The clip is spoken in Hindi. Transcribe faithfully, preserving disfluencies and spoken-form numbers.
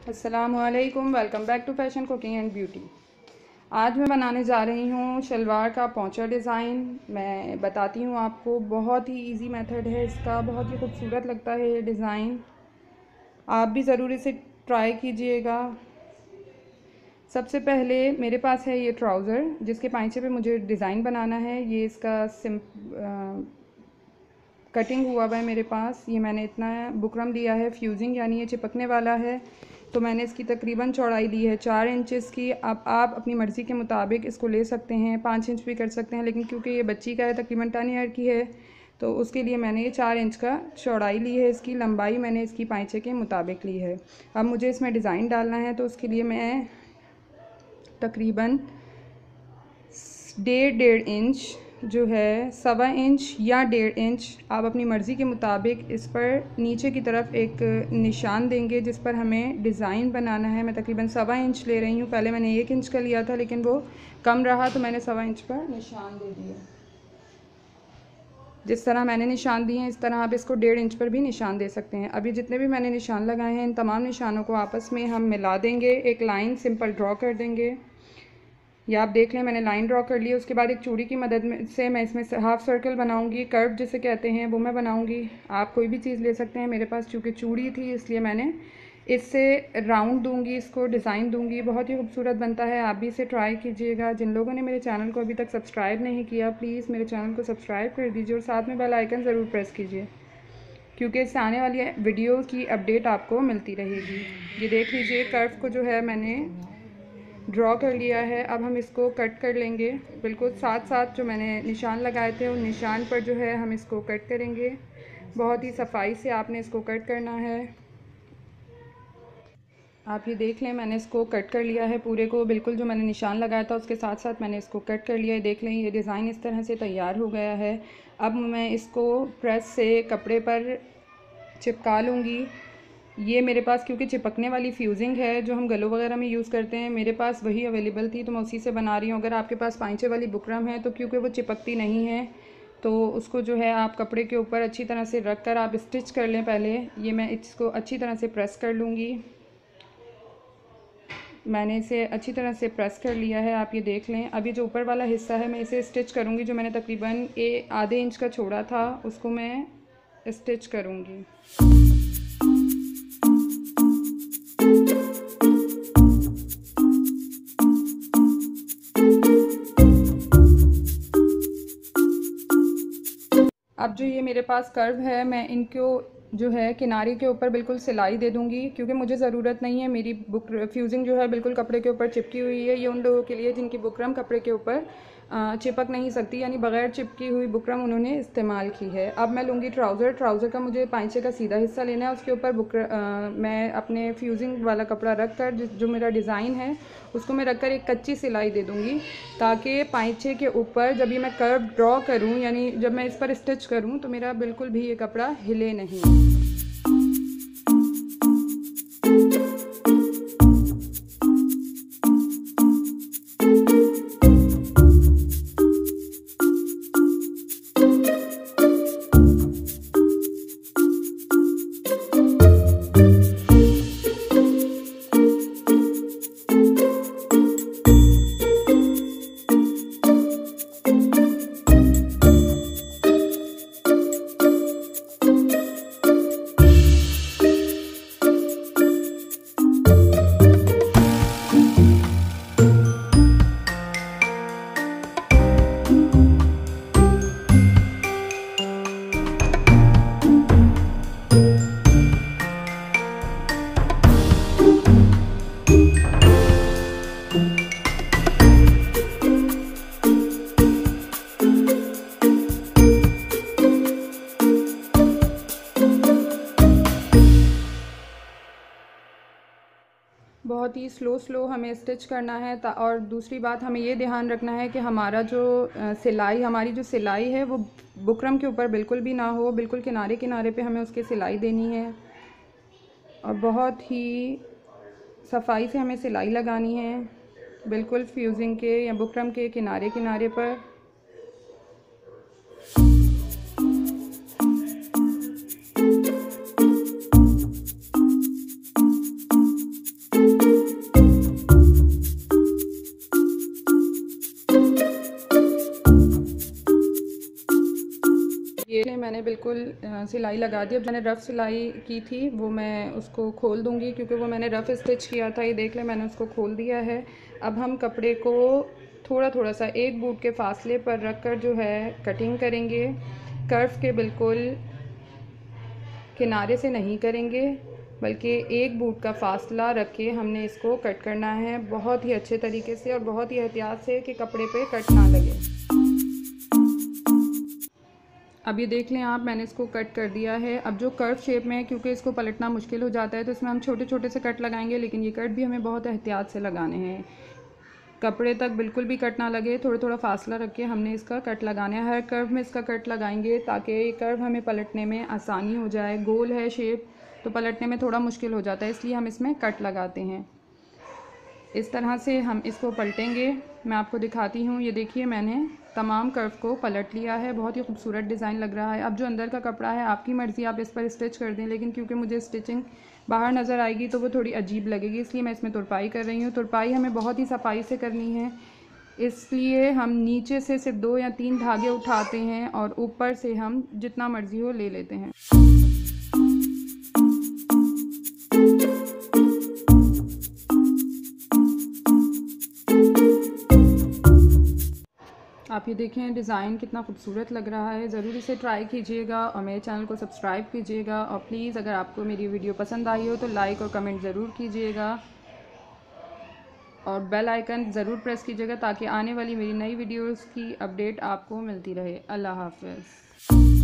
अस्सलामुअलैकुम, welcome back to fashion cooking and beauty. आज मैं बनाने जा रही हूँ शलवार का पोंचा डिज़ाइन। मैं बताती हूँ आपको, बहुत ही इजी मेथड है इसका, बहुत ही खूबसूरत लगता है ये डिज़ाइन। आप भी ज़रूर इसे ट्राई कीजिएगा। सबसे पहले मेरे पास है ये ट्राउज़र, जिसके पांचे पे मुझे डिज़ाइन बनाना है। ये इसका सिम कटिंग हुआ हुआ है मेरे पास। ये मैंने इतना बुकरम लिया है, फ्यूजिंग यानी ये चिपकने वाला है। तो मैंने इसकी तकरीबन चौड़ाई ली है चार इंचेस की। अब आप अपनी मर्ज़ी के मुताबिक इसको ले सकते हैं, पाँच इंच भी कर सकते हैं, लेकिन क्योंकि ये बच्ची का है, तकरीबन टेन ईयर की है, तो उसके लिए मैंने ये चार इंच का चौड़ाई ली है। इसकी लंबाई मैंने इसकी पाँचे के मुताबिक ली है। अब मुझे इसमें डिज़ाइन डालना है, तो उसके लिए मैं तकरीबन डेढ़ डेढ़ इंच जो है, सवा इंच या डेढ़ इंच, आप अपनी मर्ज़ी के मुताबिक इस पर नीचे की तरफ एक निशान देंगे जिस पर हमें डिज़ाइन बनाना है। मैं तकरीबन सवा इंच ले रही हूँ। पहले मैंने एक इंच का लिया था, लेकिन वो कम रहा तो मैंने सवा इंच पर निशान दे दिया। जिस तरह मैंने निशान दिए हैं, इस तरह आप इसको डेढ़ इंच पर भी निशान दे सकते हैं। अभी जितने भी मैंने निशान लगाए हैं, इन तमाम निशानों को आपस में हम मिला देंगे, एक लाइन सिंपल ड्रॉ कर देंगे। या आप देख लें, मैंने लाइन ड्रॉ कर ली। उसके बाद एक चूड़ी की मदद में से मैं इसमें हाफ़ सर्कल बनाऊंगी, कर्व जिसे कहते हैं, वो मैं बनाऊंगी। आप कोई भी चीज़ ले सकते हैं। मेरे पास चूँकि चूड़ी थी, इसलिए मैंने इससे राउंड दूंगी, इसको डिज़ाइन दूंगी। बहुत ही खूबसूरत बनता है। आप भी इसे ट्राई कीजिएगा। जिन लोगों ने मेरे चैनल को अभी तक सब्सक्राइब नहीं किया, प्लीज़ मेरे चैनल को सब्सक्राइब कर दीजिए और साथ में बेल आइकन ज़रूर प्रेस कीजिए, क्योंकि इससे आने वाली वीडियो की अपडेट आपको मिलती रहेगी। ये देख लीजिए, कर्व को जो है मैंने ड्रॉ कर लिया है। अब हम इसको कट कर लेंगे। बिल्कुल साथ साथ जो मैंने निशान लगाए थे, उन निशान पर जो है हम इसको कट करेंगे। बहुत ही सफाई से आपने इसको कट करना है। आप ये देख लें, मैंने इसको कट कर लिया है पूरे को। बिल्कुल जो मैंने निशान लगाया था उसके साथ साथ मैंने इसको कट कर लिया है। देख लें, ये डिज़ाइन इस तरह से तैयार हो गया है। अब मैं इसको प्रेस से कपड़े पर चिपका लूँगी। ये मेरे पास क्योंकि चिपकने वाली फ्यूजिंग है जो हम गलों वगैरह में यूज़ करते हैं, मेरे पास वही अवेलेबल थी, तो मैं उसी से बना रही हूँ। अगर आपके पास पांचे वाली बुकरम है, तो क्योंकि वो चिपकती नहीं है, तो उसको जो है आप कपड़े के ऊपर अच्छी तरह से रख कर आप स्टिच कर लें। पहले ये मैं इसको अच्छी तरह से प्रेस कर लूँगी। मैंने इसे अच्छी तरह से प्रेस कर लिया है, आप ये देख लें। अभी जो ऊपर वाला हिस्सा है, मैं इसे स्टिच करूँगी। जो मैंने तकरीबन ए आधे इंच का छोड़ा था, उसको मैं स्टिच करूँगी। अब जो ये मेरे पास कर्व है, मैं इनको जो है किनारे के ऊपर बिल्कुल सिलाई दे दूंगी, क्योंकि मुझे ज़रूरत नहीं है। मेरी बुक फ्यूजिंग जो है बिल्कुल कपड़े के ऊपर चिपकी हुई है। ये उन लोगों के लिए जिनकी बुकरम कपड़े के ऊपर चिपक नहीं सकती, यानी बग़ैर चिपकी हुई बुकरम उन्होंने इस्तेमाल की है। अब मैं लूँगी ट्राउज़र। ट्राउज़र का मुझे पांचे का सीधा हिस्सा लेना है। उसके ऊपर बुकर मैं अपने फ्यूजिंग वाला कपड़ा रख कर, जो मेरा डिज़ाइन है उसको मैं रख कर एक कच्ची सिलाई दे दूँगी, ताकि पांचे के ऊपर जब ये मैं कर्व ड्रॉ करूँ, यानी जब मैं इस पर स्टिच करूँ, तो मेरा बिल्कुल भी ये कपड़ा हिले नहीं। बहुत ही स्लो स्लो हमें स्टिच करना है। और दूसरी बात, हमें ये ध्यान रखना है कि हमारा जो सिलाई हमारी जो सिलाई है वो बुकरम के ऊपर बिल्कुल भी ना हो। बिल्कुल किनारे किनारे पे हमें उसकी सिलाई देनी है, और बहुत ही सफाई से हमें सिलाई लगानी है, बिल्कुल फ्यूजिंग के या बुकरम के किनारे किनारे पर। बिल्कुल सिलाई लगा दी। अब मैंने रफ़ सिलाई की थी वो मैं उसको खोल दूँगी, क्योंकि वो मैंने रफ़ स्टिच किया था। ये देख लें मैंने उसको खोल दिया है। अब हम कपड़े को थोड़ा थोड़ा सा एक बूट के फासले पर रख कर जो है कटिंग करेंगे। कर्व के बिल्कुल किनारे से नहीं करेंगे, बल्कि एक बूट का फासला रख के हमने इसको कट करना है, बहुत ही अच्छे तरीके से और बहुत ही एहतियात से कि कपड़े पे कट ना लगे। अब ये देख लें आप, मैंने इसको कट कर दिया है। अब जो कर्व शेप में है, क्योंकि इसको पलटना मुश्किल हो जाता है, तो इसमें हम छोटे छोटे से कट लगाएंगे, लेकिन ये कट भी हमें बहुत एहतियात से लगाने हैं। कपड़े तक बिल्कुल भी कट ना लगे, थोड़ा थोड़ा फासला रख के हमने इसका कट लगाना है। हर कर्व में इसका कट लगाएंगे ताकि ये कर्व हमें पलटने में आसानी हो जाए। गोल है शेप तो पलटने में थोड़ा मुश्किल हो जाता है, इसलिए हम इसमें कट लगाते हैं। इस तरह से हम इसको पलटेंगे। मैं आपको दिखाती हूँ। ये देखिए मैंने तमाम कर्व को पलट लिया है। बहुत ही खूबसूरत डिज़ाइन लग रहा है। अब जो अंदर का कपड़ा है आपकी मर्ज़ी, आप इस पर स्टिच कर दें, लेकिन क्योंकि मुझे स्टिचिंग बाहर नज़र आएगी तो वो थोड़ी अजीब लगेगी, इसलिए मैं इसमें तुरपाई कर रही हूँ। तुरपाई हमें बहुत ही सफाई से करनी है, इसलिए हम नीचे से सिर्फ दो या तीन धागे उठाते हैं और ऊपर से हम जितना मर्ज़ी हो ले लेते हैं। आप ये देखें डिज़ाइन कितना खूबसूरत लग रहा है। ज़रूर इसे ट्राई कीजिएगा और मेरे चैनल को सब्सक्राइब कीजिएगा। और प्लीज़ अगर आपको मेरी वीडियो पसंद आई हो तो लाइक और कमेंट ज़रूर कीजिएगा और बेल आइकन ज़रूर प्रेस कीजिएगा ताकि आने वाली मेरी नई वीडियोस की अपडेट आपको मिलती रहे। अल्लाह हाफ़िज़।